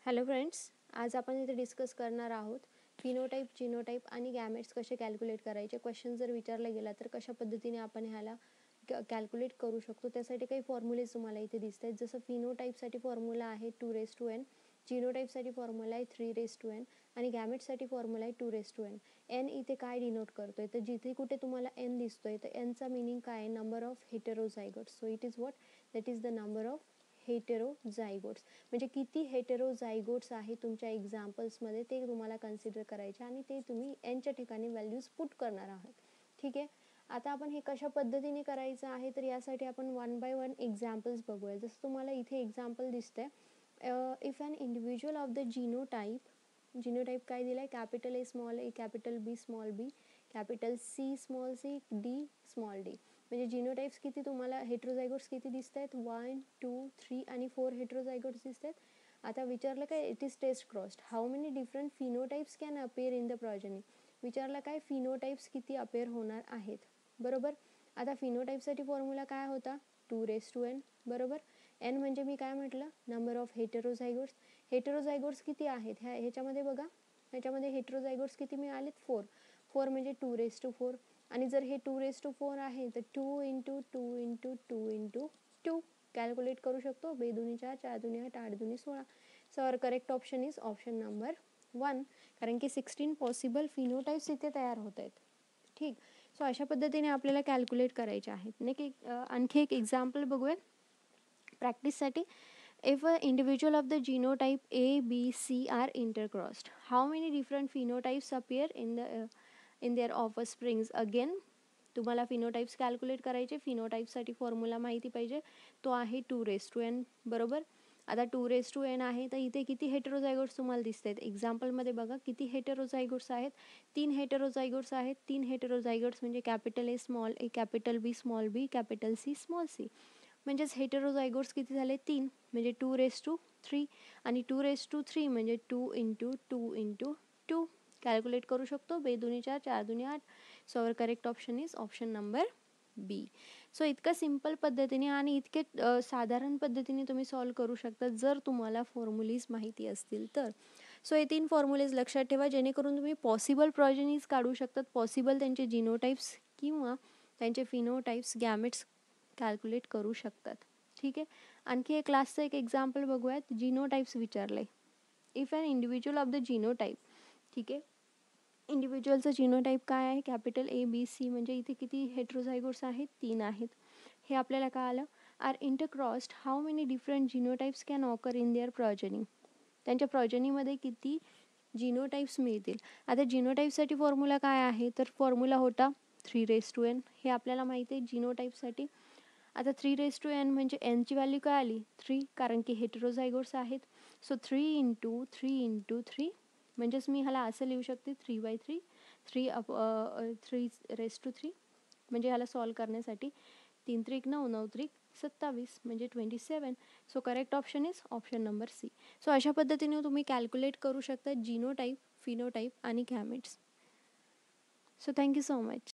Hello friends, आज आपण इथे डिस्कस करणार आहोत फिनोटाइप, जीनोटाइप आणि गॅमेट्स कसे कॅल्क्युलेट करायचे. क्वेश्चन जर विचारला गेला तर कशा पद्धतीने आपण ह्याला कॅल्क्युलेट करू शकतो. त्यासाठी काही फॉर्म्युलेज तुम्हाला इथे दिसत आहेत. जसं फिनोटाइपसाठी फॉर्म्युला आहे 2n, जीनोटाइपसाठी फॉर्म्युला आहे 3n आणि गॅमेट्ससाठी फॉर्म्युला आहे 2n. एन इथे काय डिनोट करतोय तर जिथे कुठे तुम्हाला एन दिसतोय तर एनचा मिनिंग काय आहे, number of heterozygotes. So it is what, that is the number of heterozygotes. म्हणजे किती हेटेरोझायगोट्स आहे तुमच्या एक्झाम्पल्समध्ये ते तुम्हाला कन्सिडर करायचे आणि ते तुम्ही एनच्या ठिकाणी व्हॅल्यूज पुट करणार आहात. ठीक आहे. आता आपण हे कशा पद्धतीने करायचं आहे तर यासाठी आपण 1 by 1 एक्झाम्पल्स बघूया. जसं तुम्हाला इथे एक्झाम्पल दिसतंय, if an individual of the genotype काय दिलाय, capital A small A, capital B small B, capital C small C, D small D. म्हणजे जीनोटाइप्स किती तुम्हाला, हेटेरोझायगोट्स किती दिसत आहेत, 1, 2, 3 आणि 4 हेटेरोझायगोट्स दिसत आहेत. आता विचारलं काय, it is test crossed, how many different phenotypes can appear in the progeny. विचारलं काय, फिनोटाइप्स किती अपेअर होणार आहेत. बरोबर. आता फिनोटाइपसाठी फॉर्म्युला काय होता, 2n. बरोबर. एन म्हणजे मी काय म्हटलं, नंबर ऑफ हेटेरोझायगोट्स. हेटेरोझायगोट्स किती आहेत ह्याच्यामध्ये बघा, ह्याच्यामध्ये हेटेरोझायगोट्स किती मिळालेत, 4 म्हणजे 2 आणि जर हे 2 आहे तर 2 × 2 × 2 × 2 कॅल्क्युलेट करू शकतो. 2 दूनी 4, 4 दूनी 8, 8 दूनी 16. So our correct option is option number 1, कारण की 16 पॉसिबल फिनोटाइप्स इथे तयार होत आहेत. ठीक. सो अशा पद्धतीने आपल्याला कॅल्क्युलेट करायचे आहेत. आणखी एक एक्झाम्पल बघूया प्रॅक्टिससाठी. If an individual of the genotype A, B, C are intercrossed, how many different phenotypes appear in their offsprings? Again, तुम्हाला फिनोटाइप्स कॅल्क्युलेट करायचे. फिनोटाइपसाठी फॉर्म्युला माहिती पाहिजे, तो आहे 2n. बरोबर. आता 2n आहे तर इथे किती हेटेरोझायगोट्स तुम्हाला दिसत आहेत. एक्झाम्पलमध्ये बघा किती हेटेरोझायगोट्स आहेत, 3 हेटेरोझायगोट्स आहेत. 3 हेटेरोझायगोट्स म्हणजे capital A small A, capital B small B, capital C small C. म्हणजेच हेटेरोझायगोट्स किती झाले, 3 म्हणजे 2 आणि 2 म्हणजे 2 × 2 × 2 कॅल्क्युलेट करू शकतो. 2 दूनी 4, 4 दूनी 8. So our correct option is option number B. So इतकं सिम्पल पद्धतीने आणि इतके साधारण पद्धतीने तुम्ही सॉल्व करू शकता जर तुम्हाला फॉर्म्युलीज माहिती असतील तर. सो हे 3 फॉर्म्युलेज लक्षात ठेवा, जेणेकरून तुम्ही पॉसिबल प्रोजेनीज काढू शकतात, पॉसिबल त्यांचे जीनोटाइप्स किंवा त्यांचे फिनोटाइप्स, गॅमेट्स कॅल्क्युलेट करू शकतात. ठीक आहे. आणखी एक क्लासचं एक एक्झाम्पल बघूयात. जीनोटाइप्स विचारलंय. If an individual of the genotype, ठीक आहे, इंडिव्हिज्युअलचं जीनोटाइप काय आहे, कॅपिटल ए बी सी. म्हणजे इथे किती हेटेरोझायगोट्स आहेत, 3 आहेत. हे आपल्याला कळालं. Are intercrossed, how many different genotypes can occur in their progeny. त्यांच्या प्रोजेनीमध्ये किती जीनोटाइप्स मिळतील. आता जीनोटाइपसाठी फॉर्म्युला काय आहे तर फॉर्म्युला होता 3n. हे आपल्याला माहिती आहे जीनोटाइपसाठी. आता 3n म्हणजे एनची व्हॅल्यू काय आली, 3, कारण की हेटेरोझायगोट्स आहेत. सो 3 × 3 × 3 म्हणजेच मी ह्याला असं लिहू शकते 3/3, 3 म्हणजे ह्याला सॉल्व करण्यासाठी 3 त्रिक 9, 9 त्रिक 27 म्हणजे 27. So correct option is option number C. So अशा पद्धतीने तुम्ही कॅल्क्युलेट करू शकता जीनोटाइप, फिनोटाइप आणि gametes. So thank you so much.